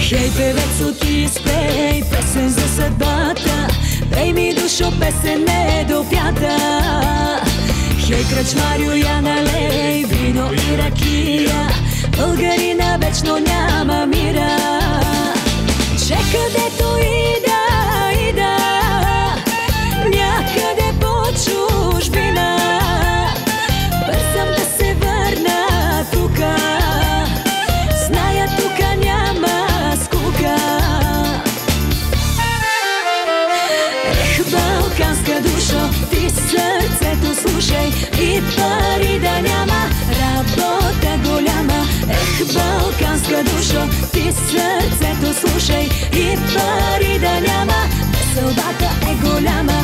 Хей, певецо, ти изпей песен за съдбата, пей ми, душо, песен недопята. Хей, кръчмарю, я налей вино и ракия, българина вечно няма мира. Че където ида, някъде по чужбина, бързам да се върна тука, зная тука няма скука. Балканска душо, ти сърцето слушай, и пари да няма, работа голяма. Балканска душо, ти сърцето слушай, и пари да няма, веселбата е голяма.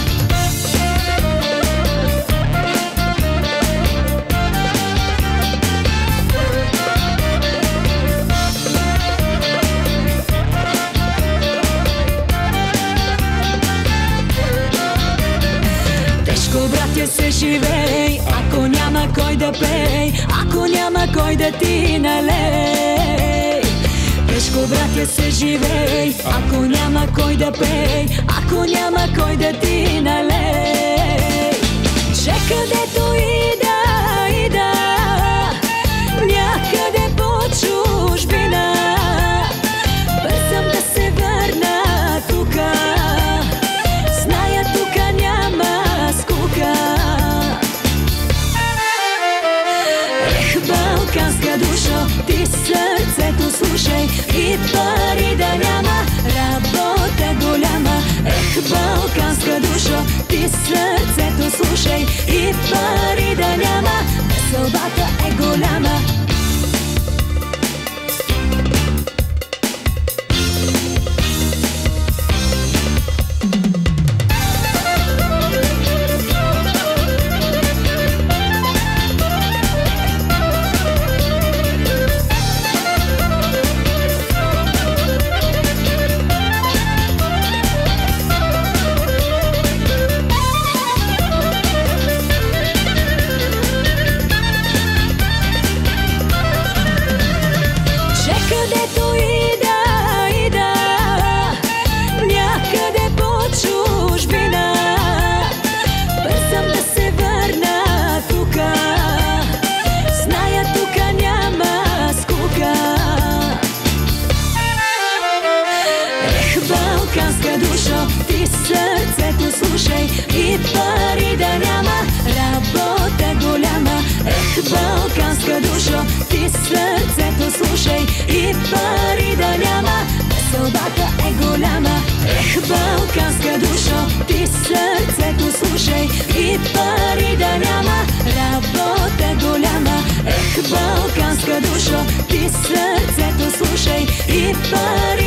Братя, се живей, ако няма кой да пей, ако няма кой да ти налей. Тежко, братя, се живей, ако няма кой да пей, ако няма кой да ти налей. Че където ида, някъде по чужбина, бързам да се върна тука, зная тука няма скука. Балканска душо, ти сърцето слушай, и пари да няма, работа голяма. Балканска душо, ти сърцето слушай, и пари да няма, веселбата е голяма. Където ида, някъде по чужбина, бързам да се върна тука, зная тука няма скука. Балканска душо, ти сърцето слушай, и пари да няма, работа голяма. Балканска душо, ти сърцето слушай, и пари да няма, веселбата е голяма. Балканска душо, ти сърцето слушай, и пари да няма, работа голяма. Балканска душо, ти сърцето слушай, и пари